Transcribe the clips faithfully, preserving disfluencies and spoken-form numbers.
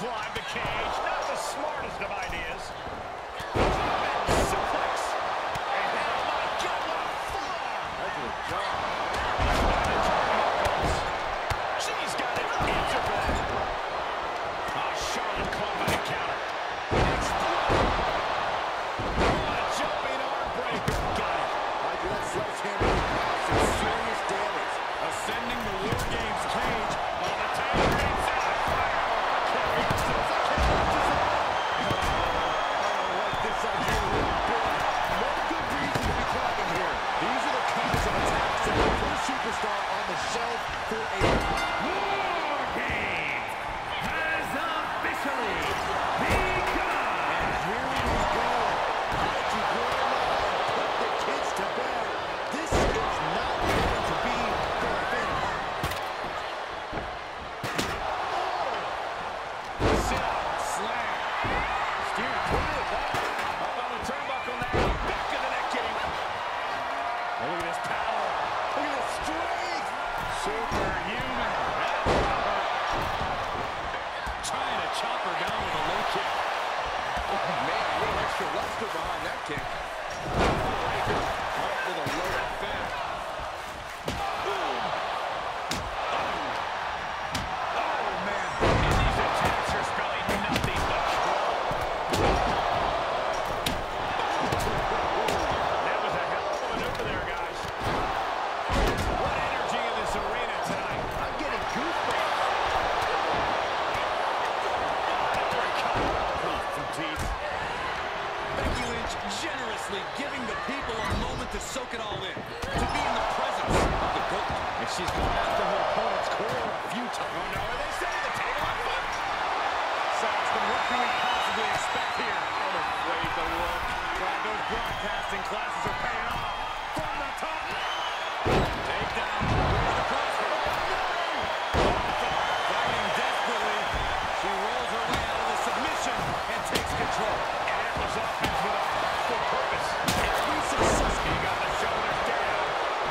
climb the cage. Not the smartest of ideas. Suplex. And oh my God, what a forearm. That's a job. She's got an answer for that. Oh, Charlotte caught by the counter. Explode. Oh, a jumping arm breaker. Got it. I do that sledgehammer cause some serious damage. Ascending the War Games cage on the table inside fire. I like this idea a little bit. No good reason to be climbing here. These are the kinds of attacks that put a superstar on the shelf for a War Games has officially begun. And here we go. How did you grow up and put the kids to bed? This is not going to be their finish. Sit up, slam. Steer clear of that. Up on the turnbuckle now. Back to the neck kick. Oh, look at this power. Look at this strength. Superhuman. Trying to chop her down with a low kick. Oh, man, a little extra luster behind that kick. Up with a low fat. Oh, man. And these attacks are spelling nothing but trouble. That was a hell of a maneuver there, guys. What energy in this arena tonight. I'm getting goosebumps. Some teeth. Becky Lynch generously giving the people a moment to soak it all in. To be in the presence of the GOAT. And she's gone after her opponent's core a few times. Oh, no. Are they setting the table on foot? Saxton, what can we possibly expect here? I'm afraid to look. God, those broadcasting classes are paying off. From the top. Take down. With the crossface. Fighting desperately. She rolls her way out of the submission and takes control. And it was offense with a full purpose. And Lisa Suski got the shoulders down.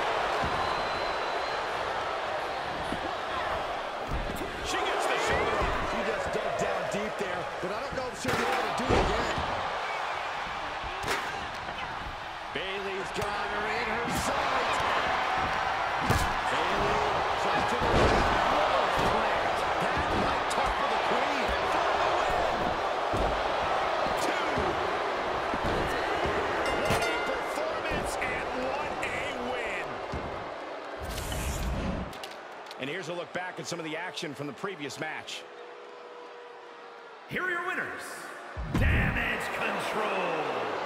She gets the shoulder up. She just dug down deep there, but I don't know if she'll be able to do it again. Bayley's Got her in her sights. Bayley tries to the left. Plant. That might talk for the queen. For the win. two. What a performance and what a win. And here's a look back at some of the action from the previous match. Here are your winners, Damage Control.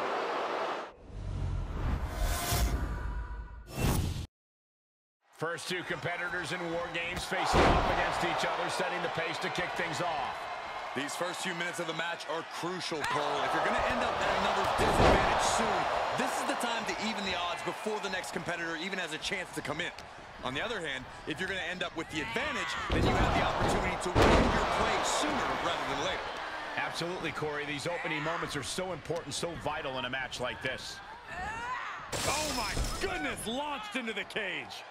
First two competitors in War Games facing off against each other, setting the pace to kick things off. These first few minutes of the match are crucial, Cole. If you're going to end up at another disadvantage soon, this is the time to even the odds before the next competitor even has a chance to come in. On the other hand, if you're going to end up with the advantage, then you have the opportunity to win your play sooner rather than later. Absolutely, Corey. These opening moments are so important, so vital in a match like this. Oh, my goodness! Launched into the cage.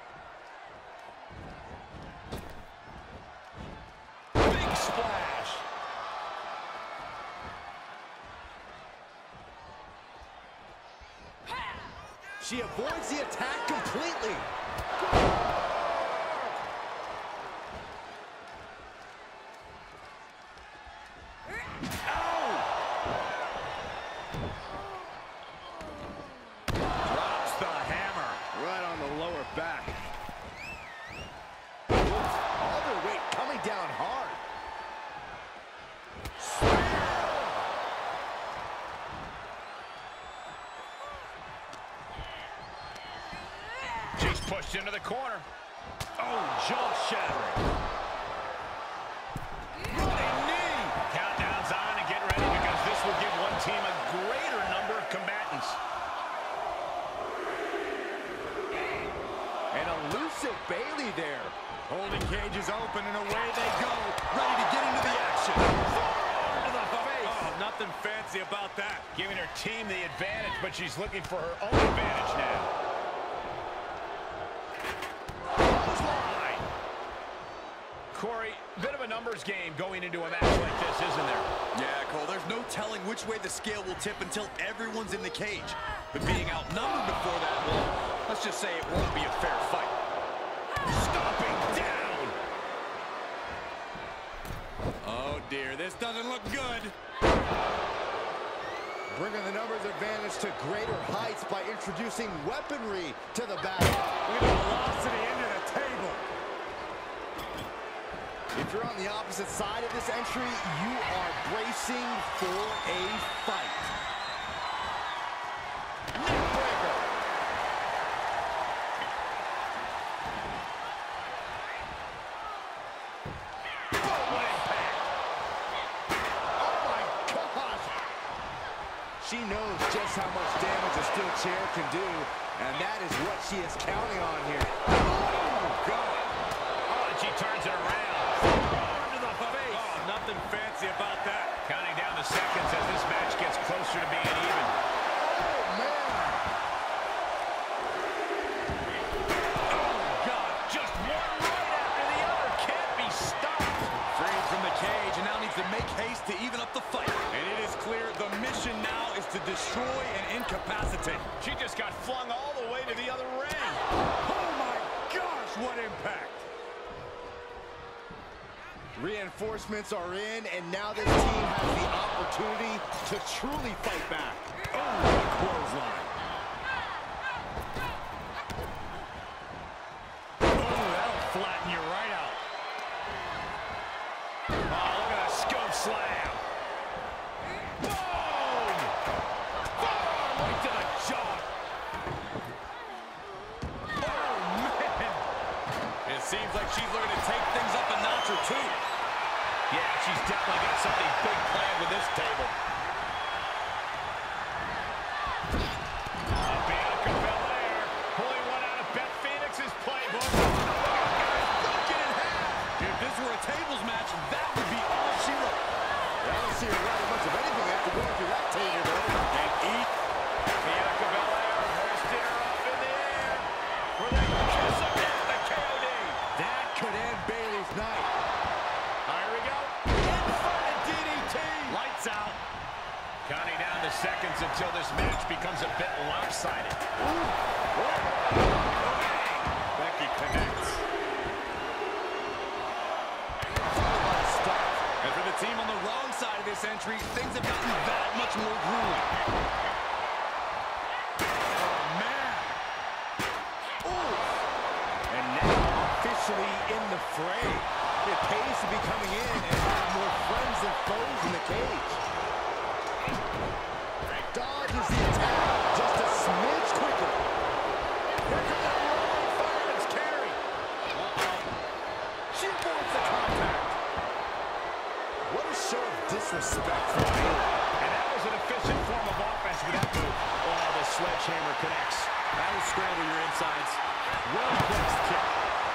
Big splash. She avoids the attack completely. Drops the hammer. Right on the lower back. All their weight coming down hard. She's pushed into the corner. Oh, jaw-shattering. Running knee. Countdown's on and get ready because this will give one team a greater number of combatants. An elusive Bayley there. Holding cages open and away they go. Ready to get into the action. Forearm to the face. Oh, nothing fancy about that. Giving her team the advantage, but she's looking for her own advantage now. Corey, bit of a numbers game going into a match like this, isn't there? Yeah, Cole, there's no telling which way the scale will tip until everyone's in the cage. But being outnumbered before that, well, let's just say it won't be a fair fight. Stomping down! Oh, dear, this doesn't look good. Bringing the numbers advantage to greater heights by introducing weaponry to the battle. Look at the velocity into the table. If you're on the opposite side of this entry, you are bracing for a fight. Neckbreaker. Oh, what impact! Oh my gosh! She knows just how much damage a steel chair can do, and that is what she is counting on here. Oh, God! Oh, and she turns it around. Oh, nothing fancy about that. Counting down the seconds as this match gets closer to being even. Oh, man! Oh, God, just one right after the other. Can't be stopped. Freed from the cage and now needs to make haste to even up the fight. And it is clear the mission now is to destroy and incapacitate. She just got flung all the way to the other ring. Oh, my gosh, what impact. Reinforcements are in, and now this team has the opportunity to truly fight back. Oh, what a clothesline. Oh, that'll flatten you right out. Oh, look at that scope slam. Boom! Boom! Right to the jaw. Oh, man. It seems like she's looking to take things up a notch or two. Yeah, she's definitely got something big planned with this table. Uh, Bianca Belair pulling one out of Beth Phoenix's playbook. Broken in half. If this were a tables match, that would be all she wrote. I don't see her writing much of anything after going through that table, though. And eat. Bianca Belair hoisting her up in the air for the kiss of death, the K O D. That could end Bayley's night. Here we go. Inverted D D T. Lights out. Counting down the seconds until this match becomes a bit lopsided. Becky connects. And for the team on the wrong side of this entry, things have gotten that much more grueling. Oh, man. And now officially in the fray. It pays to be coming in and have more friends than foes in the cage. Dodges the attack just a smidge quicker. Here comes that rolling fireman's carry. Uh-oh. She avoids the contact. What a show of disrespect from Bayley. And that was an efficient form of offense with that move. Oh, the sledgehammer connects. That'll scramble your insides. Well-placed kick.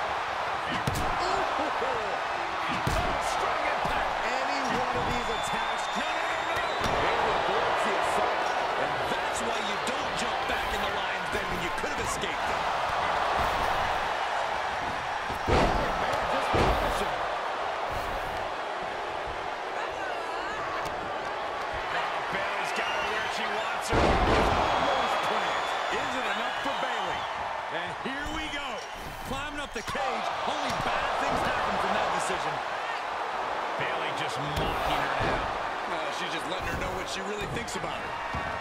Strong impact. Any one of these attacks. No, no, no, no. Bayley avoids the assault. And that's why you don't jump back in the lion's den when you could have escaped it. Oh, man, just punish him. Bayley's got her where she wants her. Almost planned. Is it enough for Bayley? And here we go. Climbing up the cage. Only bad things happen from that decision. Bayley just mocking her now. Uh, she's just letting her know what she really thinks about her.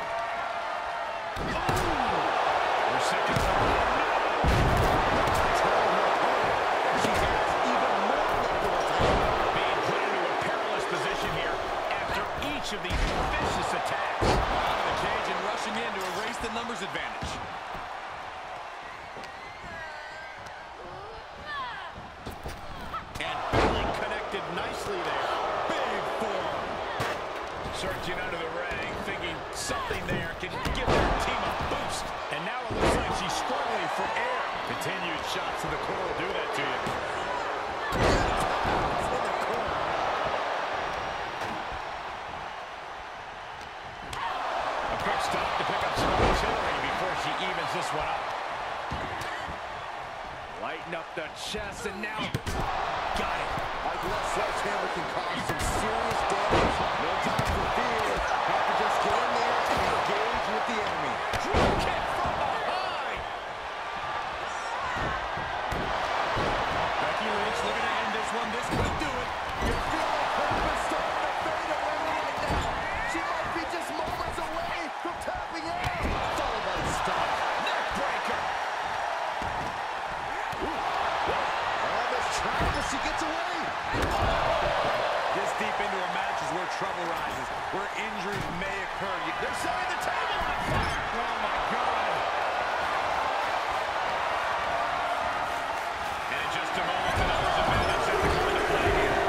Her seconds are running. She has even more left to attack. Being put into a perilous position here after each of these vicious attacks. Out of the cage and rushing in to erase the numbers advantage. And Bayley connected nicely there. Big forearm. Searching under the ring, thinking something there can give their team a boost. And now it looks like she's struggling for air. Continued shots to the core will do that to you. A quick stop to pick up some artillery before she evens this one up. Lighten up the chest, and now got it. but she gets away. This deep into a match is where trouble rises, where injuries may occur. They're setting the table on fire. Oh, my God. And in just a moment, the numbers of minutes have to come into play here.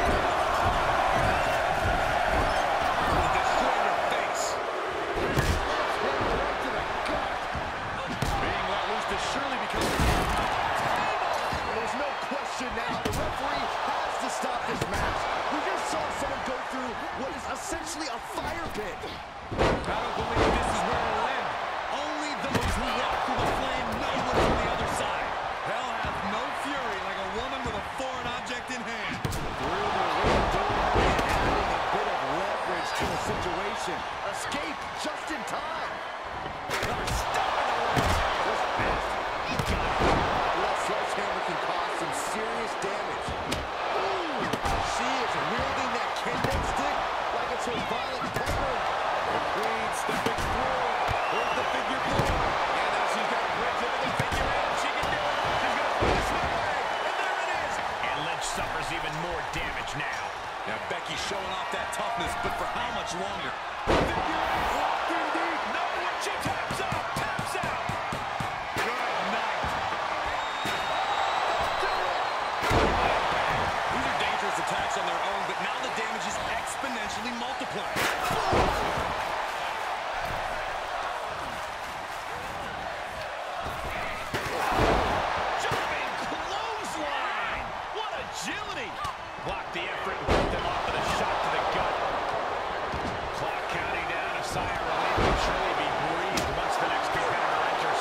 Destroy your face. Right to the gut. Being let loose to surely become a There's no question now. The referee has to stop this match. We just saw someone go through what is essentially a fire pit. I don't believe this is where it'll end. Only those who walk through the flame know what's on the other side. Hell has no fury like a woman with a foreign object in hand. Through the ring door and adding a bit of leverage to the situation. Escape just in time. Left sledgehammer can cause some serious damage. Ooh, she is wielding that kendo stick like it's her violent partner. The Queen stepping through. Here's the figure four. And now she's got a bridge into the figure eight. She can do it. She's going to put this one away. And there it is. And Lynch suffers even more damage now. Now Becky's showing off that toughness, but for how much longer? Figure eight locked in deep. No, when she taps out. Taps out. Good night. These are dangerous attacks on their own, but now the damage is exponentially multiplied. Jumping clothesline. What agility. Blocked the effort and put them off with a shot to the gut. Clock counting down. A sigh of relief will surely be breathed once the next competitor enters.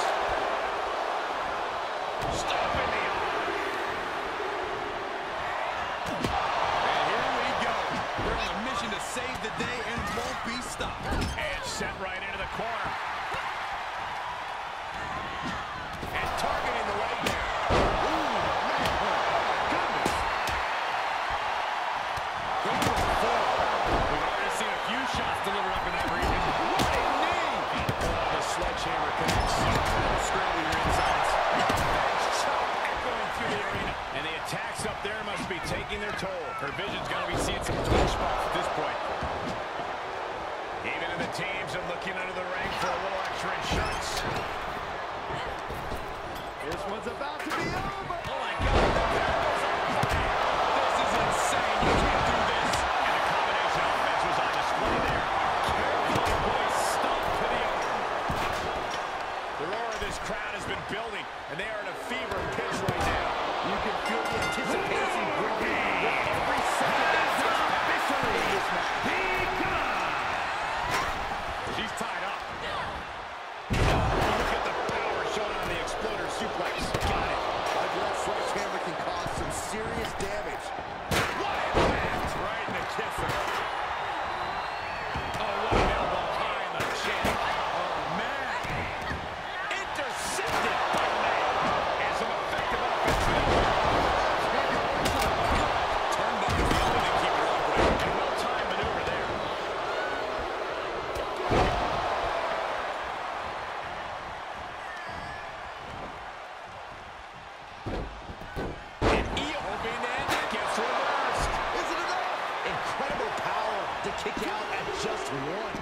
Stop in the arm. And here we go. They're on a mission to save the day and won't be stopped. And sent right into the corner. And targeting the leg there. Ooh, man, goodness. We've already seen a few shots delivered up in that region. What a knee! Oh, the sledgehammer connects. Scramble your insides. That chop echoing through the arena. And the attacks up there must be taking their toll. Her vision's going to be seeing some twitch spots at this point. Even in the teams are looking under the ring for a little extra insurance. This one's about to be over. Oh my God, the barrel's on fire. This is insane. You can't do this. And the combination offense was on display there. Carefully placed stomp to the arm. The roar of this crowd has been building, and they are at a fever pitch right now. You can feel the anticipation building with every second that takes victory in this match. She's tied up. Look at the power shown on the exploder suplex. Got it. A left sledgehammer can cause some serious damage. What impact! Right in the kisser. Oh, what an elbow high in the chin. Oh, man. Intercepted by May. And some effective offense there. Turnbuckle's the only thing keeping her upright. And well-timed maneuver there. And Io hoping to end it. Gets reversed. Is it enough? Incredible power to kick out at just one.